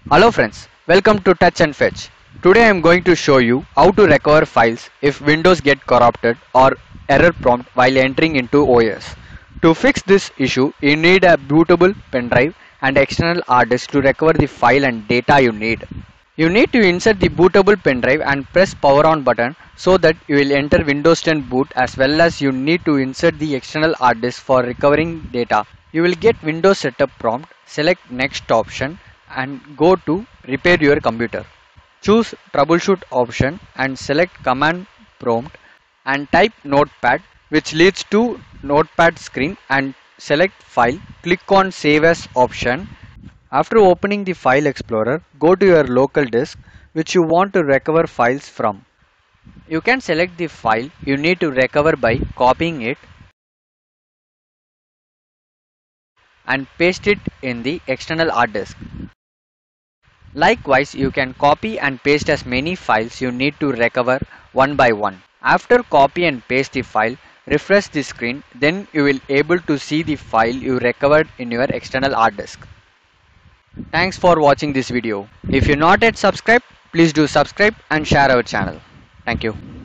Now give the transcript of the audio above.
Hello friends, welcome to Touch and Fetch. Today I am going to show you how to recover files if Windows get corrupted or error prompt while entering into OS. To fix this issue, you need a bootable pen drive and external hard disk to recover the file and data you need. You need to insert the bootable pen drive and press power on button so that you will enter Windows 10 boot, as well as you need to insert the external hard disk for recovering data. You will get Windows setup prompt, select next option and go to repair your computer. Choose troubleshoot option and select command prompt and type notepad, which leads to notepad screen, and select file. Click on save as option. After opening the file explorer, go to your local disk which you want to recover files from. You can select the file you need to recover by copying it and paste it in the external hard disk. Likewise, you can copy and paste as many files you need to recover one by one. After copy and paste the file, refresh the screen, then you will able to see the file you recovered in your external hard disk. Thanks for watching this video. If you not yet subscribed, please do subscribe and share our channel. Thank you.